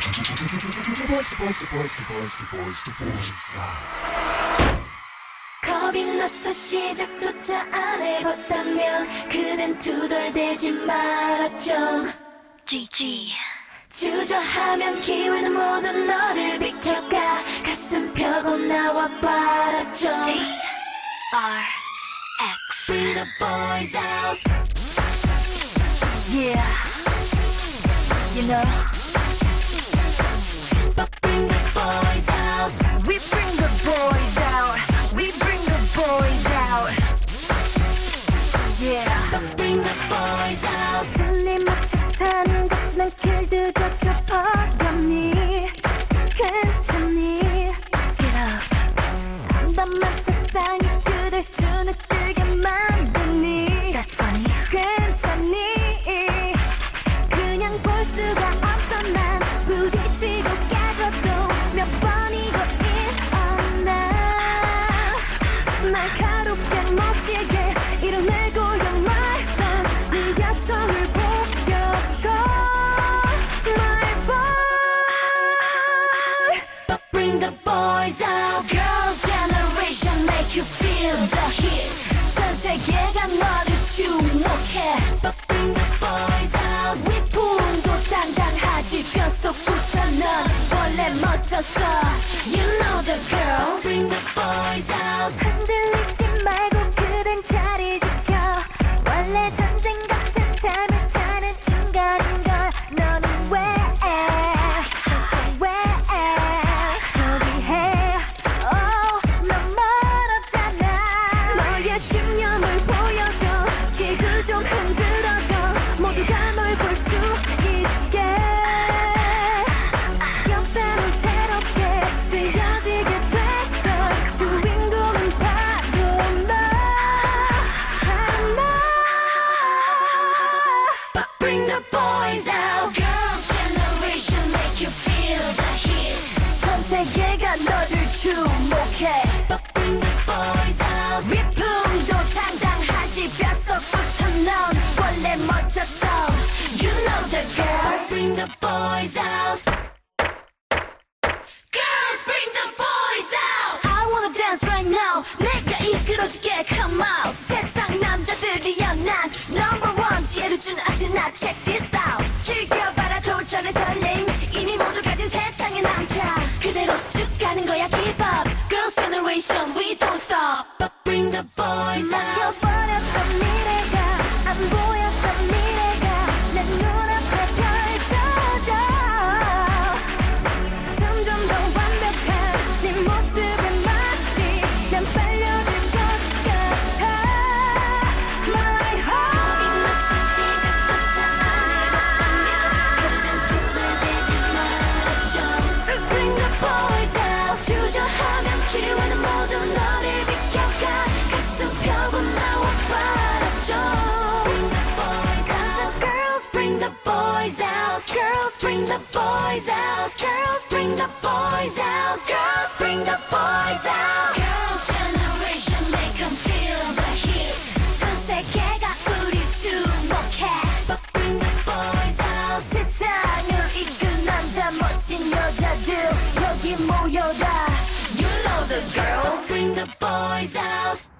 겁이 나서 시작조차 안 해봤다면 그댄 투덜대지 말았죠. GG. 주저하면 기회는 모두 너를 비켜가 가슴 펴고 나와 바랐죠. DRX. Bring the boys out. Yeah. You know. But bring the boys out. We bring the boys out. We bring the boys out. Yeah. But bring the boys out. 슬림맞춰 사는 것난 길들여져 버렸니? 괜찮니? Get up. 안담한 세상이 그댈 주눅들게 만드니? That's funny. 괜찮니? 그냥 볼 수가 없어 난 부딪히고 깨져도 몇 번이고 일어나 날카롭게 멋지게 이뤄내고야 말던 네 야성을 보여줘 My boy. But bring the boys out. Girls generation make you feel the heat. 전 세계가 너를 주목해. But bring the boys out. 위풍도 당당하지 뼛속부터 넌 원래 멋졌어. You know the girls. Bring the boys out. 흔들리지 말고 그댄 자리 지켜 원래 전쟁 같은 삶을 사는 인간인걸 너는 왜 벌써 왜 포기해 넌 멀었잖아 너의 신념을 보여줘 지구 좀 흔들어줘 모두가 널 볼 수 있게 역사는 새롭게 쓰여지게 됐던 주인공은 바로 너 But bring the boys out. Girls generation make you feel the heat. 전 세계가 너를 주목해 But bring the boys out. 위풍도 당당하지 뼛속부터 넌 원래 멋졌어 You know the girls. Bring the boys out. Girls, bring the boys out. I wanna dance right now 내가 이끌어줄게 come out 세상 남자들이여 난 number one 지혜를 주는 아테나 check this out 즐겨봐라 도전의 설렘 이미 모두 가진 세상의 남자 그대로 쭉 가는 거야 keep up. Girls generation we don't stop. But bring the boys out. 막혀버렸던 미래가 안 보였던 미래가 내 눈앞에 펼쳐져 점점 더 완벽한 네 모습에 마치 난 빨려들 것 같아 My 겁이 heart 나서 시작조차 안 해봤다면 그댄 투덜대지 말았죠. Just bring the boys out 주저하면 기회는 모두 너를 비켜가 가슴 펴고 나와 바랐죠. Bring the boys out. Girls Bring the boys out. Girls, bring the boys out. Girls, bring the boys out. Girls, bring the boys out. Girls generation make 'em feel the heat. 전 세계가 우리 주목해 But bring the boys out. 세상을 이끈 남자 멋진 여자들 여기 모여라 You know the girls. Bring the boys out.